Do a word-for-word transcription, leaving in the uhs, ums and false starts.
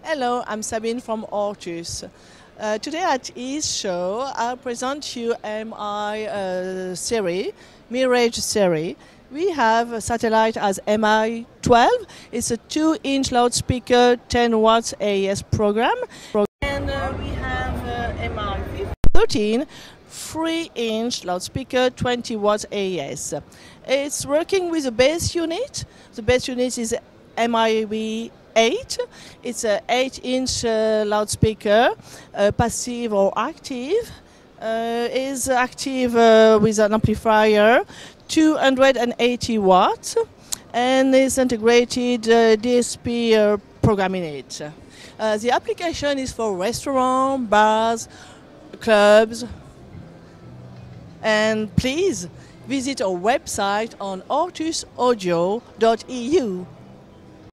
Hello, I'm Sabine from Hortus. Uh, today at I S E show, I'll present you my uh, series, Mirage series. We have a satellite as M I twelve. It's a two inch loudspeaker, ten watts A E S program. And uh, we have uh, M I thirteen, three inch loudspeaker, twenty watts A E S. It's working with a base unit. The base unit is M I eight. It's an eight inch uh, loudspeaker, uh, passive or active. Uh, is active uh, with an amplifier, two hundred eighty watts, and is integrated uh, D S P uh, program in it. Uh, the application is for restaurants, bars, clubs, and please visit our website on hortus audio dot e u.